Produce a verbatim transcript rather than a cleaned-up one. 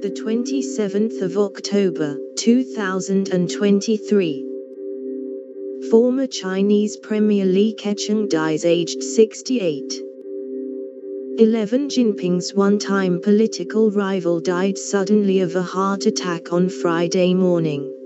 the twenty-seventh of October, two thousand twenty-three. Former Chinese Premier Li Keqiang dies aged sixty-eight. eleven Jinping's one-time political rival died suddenly of a heart attack on Friday morning.